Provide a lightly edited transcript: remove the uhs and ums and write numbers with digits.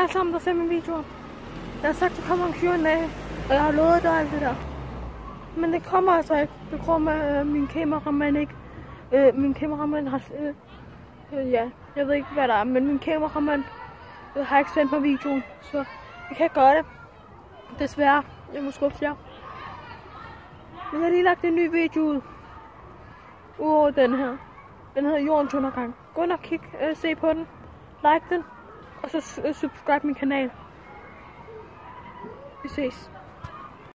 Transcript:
alle sammen, der ser mine videoer. Jeg har sagt, at det kommer om 14 dage, og jeg har lovet dig alt det der. Men det kommer altså ikke. Det kommer min kameramand ikke. Min kameramand har... ja, jeg ved ikke, hvad der er, men min kameramand har ikke sendt mig videoen, så jeg kan ikke gøre det. Desværre. Jeg må skuffe jer. Men jeg har lige lagt en ny video ud. Udover den her. Den hedder Jordens Undergang. Gå ind og kig, se på den. Like den. Og så subscribe min kanal. Vi ses.